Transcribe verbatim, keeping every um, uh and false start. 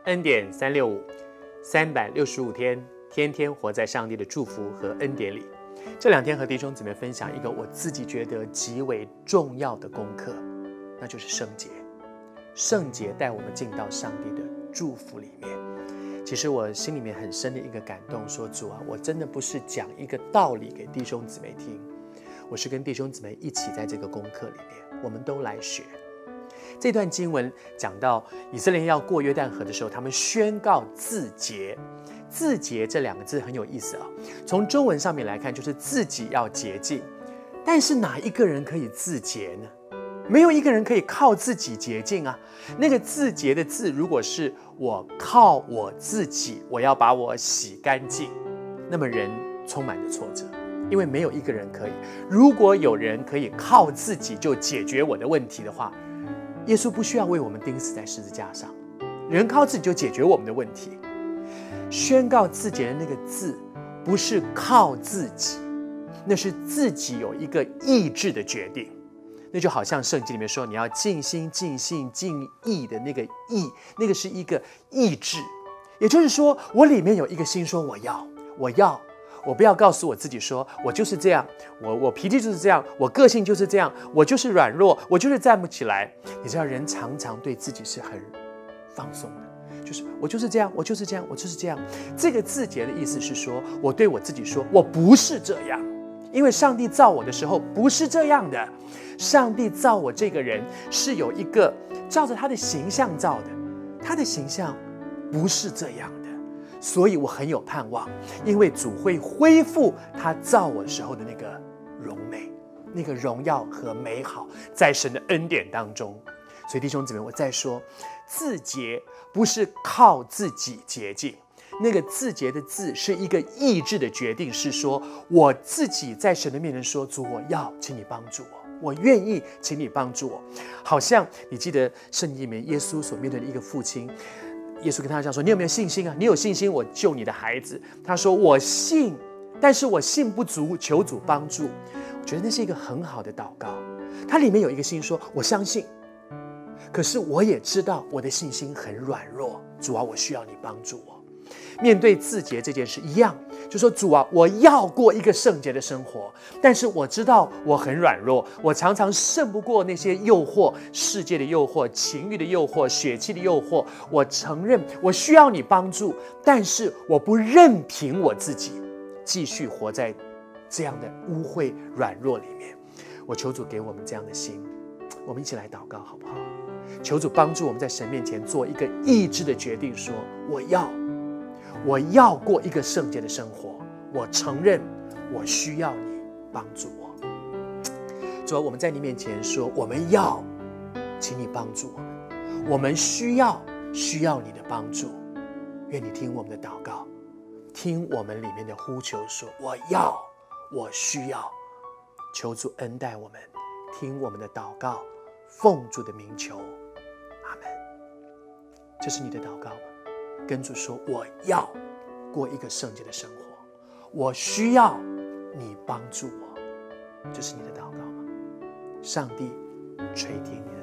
恩典三六五，三百六十五天，天天活在上帝的祝福和恩典里。这两天和弟兄姊妹分享一个我自己觉得极为重要的功课，那就是圣洁。圣洁带我们进到上帝的祝福里面。其实我心里面很深的一个感动，说主啊，我真的不是讲一个道理给弟兄姊妹听，我是跟弟兄姊妹一起在这个功课里面，我们都来学。这段经文讲到以色列人要过约旦河的时候，他们宣告自洁。自洁这两个字很有意思啊，从中文上面来看，就是自己要洁净。但是哪一个人可以自洁呢？没有一个人可以靠自己洁净啊。那个自洁的字，如果是我靠我自己，我要把我洗干净，那么人充满着挫折，因为没有一个人可以。如果有人可以靠自己就解决我的问题的话，耶稣不需要为我们钉死在十字架上，人靠自己就解决我们的问题。宣告自洁的那个字，不是靠自己，那是自己有一个意志的决定。那就好像圣经里面说，你要尽心尽性尽意的那个意，那个是一个意志。也就是说，我里面有一个心说我要我要我不要告诉我自己说我就是这样，我我脾气就是这样，我个性就是这样，我就是软弱，我就是站不起来。你知道人常常对自己是很放松的，就是我就是这样，我就是这样，我就是这样。这个自洁的意思是说，我对我自己说我不是这样，因为上帝造我的时候不是这样的。上帝造我这个人是有一个照着他的形象造的，他的形象不是这样的，所以我很有盼望，因为主会恢复他造我的时候的那个荣美，那个荣耀和美好，在神的恩典当中。所以弟兄姊妹，我再说，自洁不是靠自己洁净，那个自洁的字是一个意志的决定，是说我自己在神的面前说，主，我要，请你帮助我，我愿意，请你帮助我。好像你记得圣经里面耶稣所面对的一个父亲，耶稣跟他讲说，你有没有信心啊？你有信心，我救你的孩子。他说我信，但是我信不足，求主帮助。我觉得那是一个很好的祷告，它里面有一个心说我相信，可是我也知道我的信心很软弱，主啊，我需要你帮助我。面对自洁这件事一样，就说主啊，我要过一个圣洁的生活，但是我知道我很软弱，我常常胜不过那些诱惑，世界的诱惑，情欲的诱惑，血气的诱惑。我承认我需要你帮助，但是我不任凭我自己继续活在这样的污秽软弱里面。我求主给我们这样的心，我们一起来祷告好不好？求主帮助我们在神面前做一个意志的决定，说我要我要过一个圣洁的生活，我承认我需要你帮助我。主啊，我们在你面前说我们要，请你帮助我们，我们需要需要你的帮助。愿你听我们的祷告，听我们里面的呼求，说我要，我需要。求主恩待我们，听我们的祷告，奉主的名求，阿们。这是你的祷告吗？跟主说，我要过一个圣洁的生活，我需要你帮助我。这是你的祷告吗？上帝垂听你的